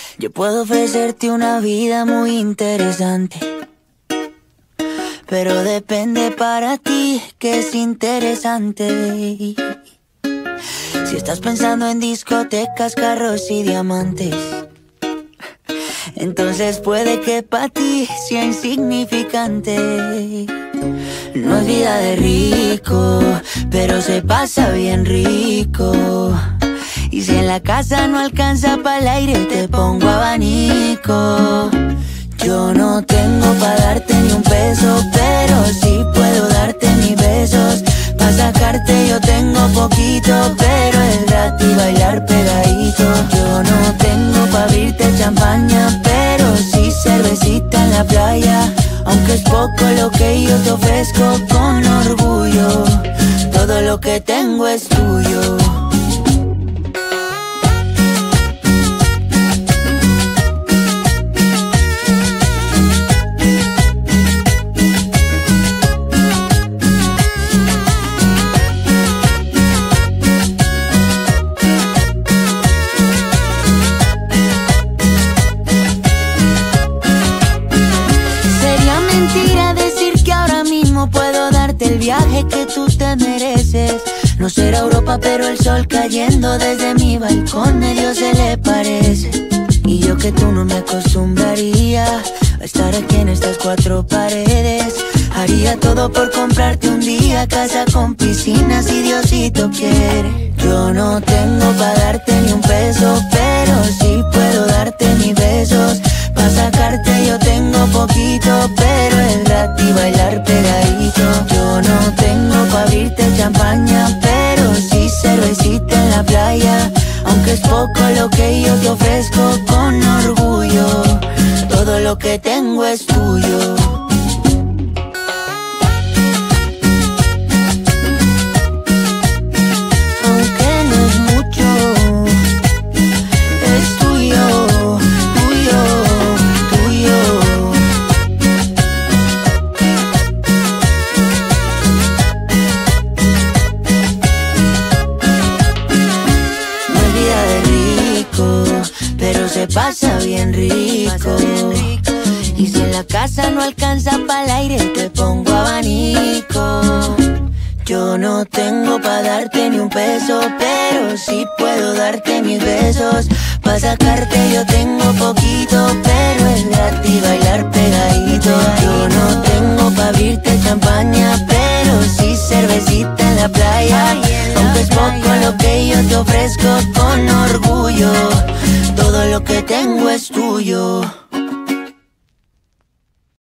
Yo puedo ofrecerte una vida muy interesante, pero depende para ti que es interesante. Si estás pensando en discotecas, carros y diamantes, entonces puede que para ti sea insignificante. No es vida de rico, pero se pasa bien rico. Y si en la casa no alcanza para el aire, te pongo abanico. Yo no tengo pa' darte ni un peso, pero sí puedo darte mis besos. Pa' sacarte yo tengo poquito, pero es gratis bailar pegadito. Yo no tengo pa' abrirte champaña, pero sí cervecita en la playa. Aunque es poco lo que yo te ofrezco con orgullo, todo lo que tengo es tuyo. El viaje que tú te mereces. No será Europa, pero el sol cayendo desde mi balcón medio se le parece. Y yo que tú no me acostumbraría a estar aquí en estas cuatro paredes. Haría todo por comprarte un día casa con piscina si Diosito quiere. Yo no tengo pa' darte ni un peso, pero sí puedo darte mis besos. Pa' sacarte yo tengo poquito, pero es gratis bailar pegadito. Yo no tengo pa' abrirte champaña, pero sí cervecita en la playa. Aunque es poco lo que yo te ofrezco con orgullo, todo lo que tengo es tuyo. Se pasa bien rico. Y si en la casa no alcanza para el aire, te pongo abanico. Yo no tengo pa' darte ni un peso, pero sí puedo darte mis besos. Pa' sacarte yo tengo poquito, pero es gratis bailar pegadito. Yo no tengo pa' abrirte champaña, pero sí cervecita en la playa. Aunque es poco lo que yo te ofrezco con orgullo, todo lo que tengo es tuyo.